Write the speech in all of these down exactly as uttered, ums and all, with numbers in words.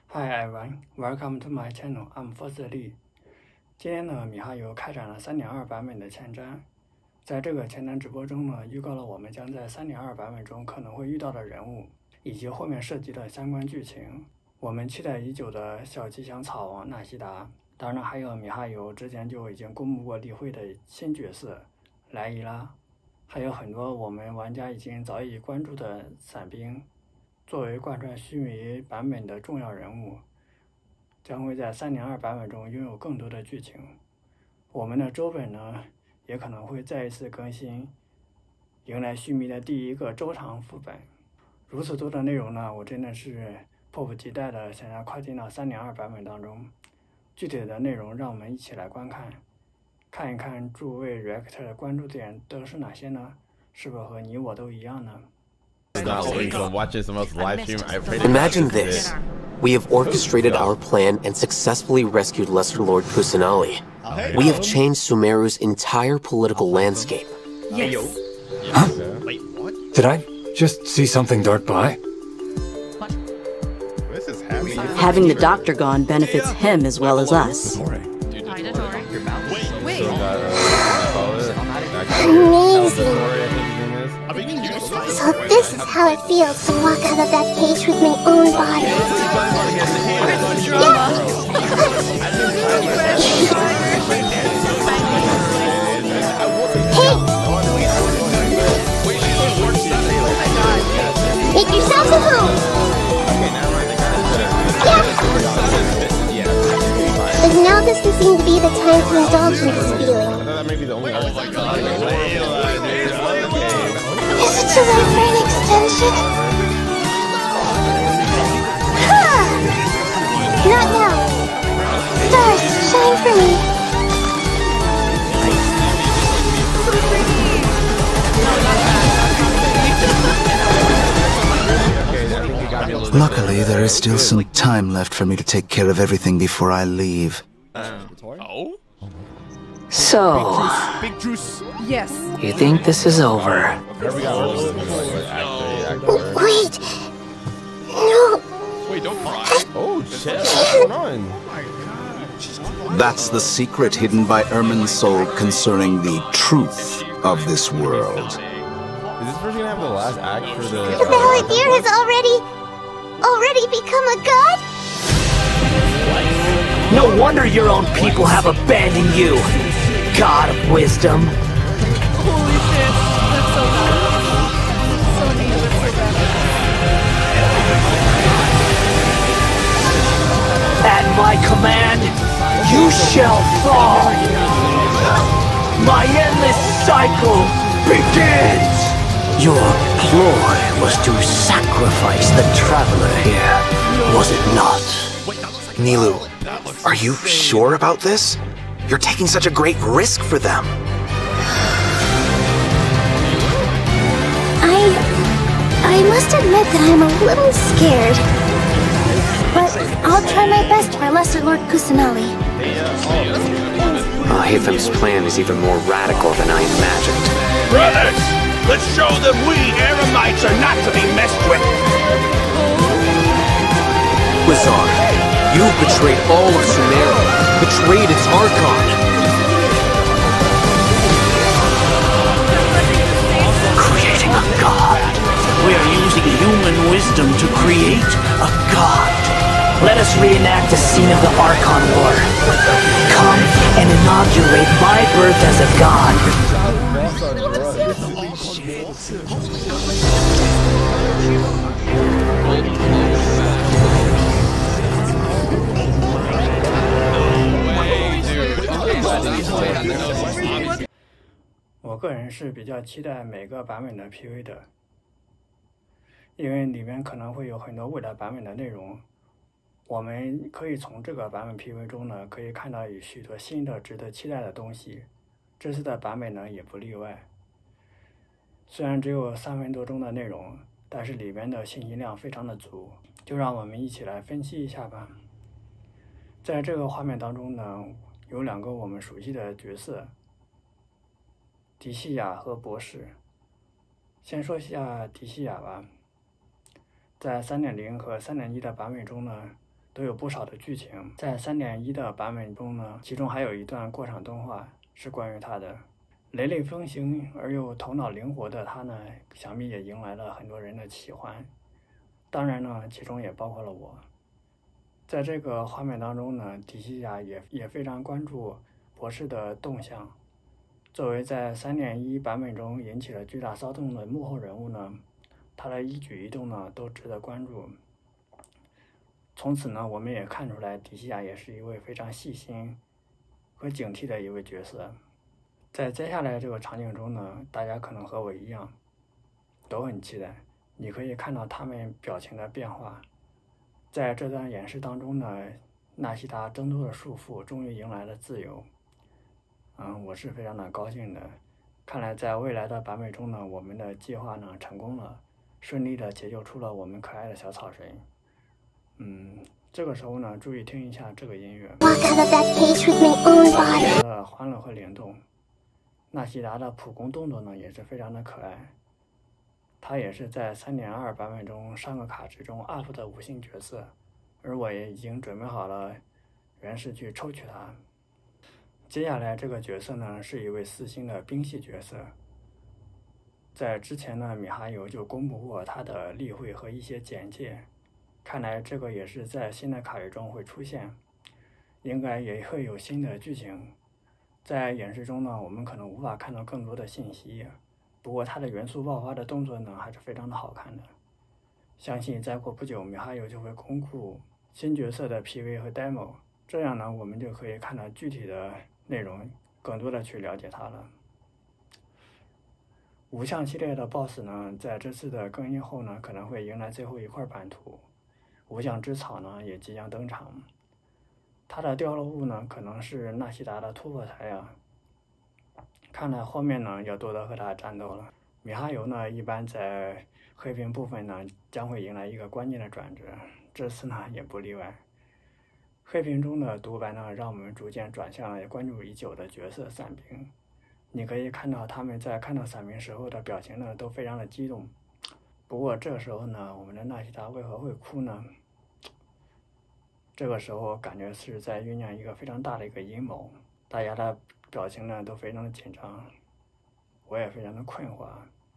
Hi everyone, welcome to my channel. I'm Foster Lee. 今天呢，米哈游开展了 三点二 版本的前瞻。在这个前瞻直播中呢，预告了我们将在 三点二 版本中可能会遇到的人物，以及后面涉及的相关剧情。我们期待已久的小吉祥草王纳西达，当然还有米哈游之前就已经公布过例会的新角色莱伊拉，还有很多我们玩家已经早已关注的伞兵。作为贯穿须弥版本的重要人物，将会在 三点二 版本中拥有更多的剧情。我们的周本呢，也可能会再一次更新，迎来须弥的第一个周长副本。如此多的内容呢，我真的是迫不及待的想要快进到 三点二 版本当中。具体的内容让我们一起来观看，看一看诸位 reactor 的关注点都是哪些呢？是否和你我都一样呢 ？Imagine this. We have orchestrated our plan and successfully rescued Lesser Lord Kusanali. We have changed Sumeru's entire political landscape. Yes. Huh? Did I just see something dart by? What? This is heavy. Having the doctor gone benefits him as well as us. Amazing. So this is how it feels to walk out of that cage with my own body. Hey! Make yourselves at home! Yeah! But now doesn't seem to be the time to indulge in this feeling. Is it too late for an extension? Huh. Not now. Stars, shine for me. Luckily, there is still some time left for me to take care of everything before I leave. Oh? So, Yes. you think this is over? Wait. No. Wait, don't cry. Oh, shit. What's going on? That's the secret hidden by Irminsul concerning the truth of this world. Is this person gonna have the last act for the... The Valadir has already... already become a god? No wonder your own people have abandoned you, God of Wisdom. Holy shit. That's so bad. So neat. That's so bad. At my command, you shall fall. My endless cycle begins. Your ploy was to sacrifice the traveler here, was it not? Nilou, are you sure about this? You're taking such a great risk for them. I... I must admit that I'm a little scared. But I'll try my best for Lesser Lord Kusanali. Uh, Hathem's plan is even more radical than I imagined. Brothers, let's show them we Eremites are not to be messed with. Wizard, you've betrayed all of Sumeru, betrayed its Archon. Creating a god. We are using human wisdom to create a god. Let us reenact the scene of the Archon War. Come and inaugurate my birth as a god. .我个人是比较期待每个版本的 P V 的，因为里面可能会有很多未来版本的内容。我们可以从这个版本 P V 中呢，可以看到有许多新的值得期待的东西。这次的版本呢，也不例外。虽然只有三分多钟的内容，但是里面的信息量非常的足，就让我们一起来分析一下吧。在这个画面当中呢，有两个我们熟悉的角色，迪西亚和博士。先说一下迪西亚吧。在 三点零 和 三点一 的版本中呢， 都有不少的剧情。在 三点一 的版本中呢，其中还有一段过场动画是关于他的。雷厉风行而又头脑灵活的他呢，想必也迎来了很多人的喜欢。当然呢，其中也包括了我。在这个画面当中呢，迪西亚也也非常关注博士的动向。作为在 三点一 版本中引起了巨大骚动的幕后人物呢，他的一举一动呢都值得关注。从此呢，我们也看出来迪西亚也是一位非常细心和警惕的一位角色。在接下来这个场景中呢，大家可能和我一样都很期待，你可以看到他们表情的变化。在这段演示当中呢，纳西达挣脱了束缚，终于迎来了自由。嗯，我是非常的高兴的。看来在未来的版本中呢，我们的计划呢成功了，顺利的解救出了我们可爱的小草神。嗯，这个时候呢，注意听一下这个音乐，的欢乐和联动。纳西达的普攻动作呢也是非常的可爱。他也是在 三点二 版本中上个卡池中 up 的五星角色，而我也已经准备好了原石去抽取它。接下来这个角色呢是一位四星的兵系角色，在之前呢米哈游就公布过他的例会和一些简介，看来这个也是在新的卡池中会出现，应该也会有新的剧情。在演示中呢，我们可能无法看到更多的信息。不过他的元素爆发的动作呢还是非常的好看的，相信再过不久米哈游就会公布新角色的 P V 和 demo， 这样呢我们就可以看到具体的内容，更多的去了解它了。五项系列的 boss 呢，在这次的更新后呢可能会迎来最后一块版图，五项之草呢也即将登场。它的掉落物呢可能是纳西达的突破台啊。看来后面呢要多多和他战斗了。米哈游呢一般在黑屏部分呢将会迎来一个关键的转折，这次呢也不例外。黑屏中的独白呢让我们逐渐转向了关注已久的角色伞兵。你可以看到他们在看到伞兵时候的表情呢都非常的激动。不过这个时候呢，我们的纳西达为何会哭呢？这个时候感觉是在酝酿一个非常大的一个阴谋，大家的表情呢都非常的紧张，我也非常的困惑。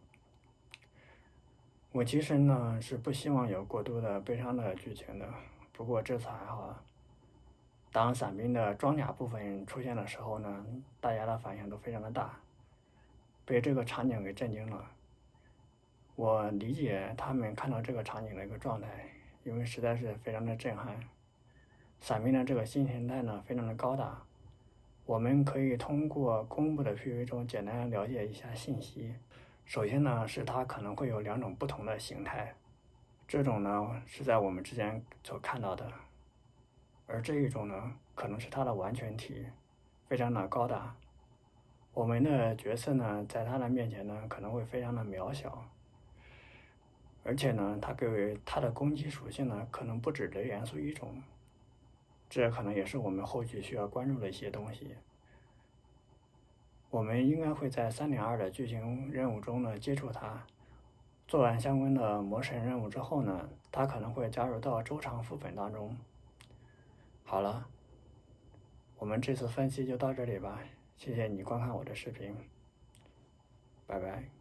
我其实呢是不希望有过多的悲伤的剧情的，不过这次还好。当伞兵的装甲部分出现的时候呢，大家的反应都非常的大，被这个场景给震惊了。我理解他们看到这个场景的一个状态，因为实在是非常的震撼。伞兵的这个新形态呢非常的高大。我们可以通过公布的 P V 中简单了解一下信息。首先呢，是它可能会有两种不同的形态，这种呢是在我们之前所看到的，而这一种呢可能是它的完全体，非常的高大。我们的角色呢在它的面前呢可能会非常的渺小，而且呢它给它的攻击属性呢可能不止雷元素一种。这可能也是我们后续需要关注的一些东西。我们应该会在 三点二 的剧情任务中呢接触它，做完相关的魔神任务之后呢，它可能会加入到周长副本当中。好了，我们这次分析就到这里吧，谢谢你观看我的视频，拜拜。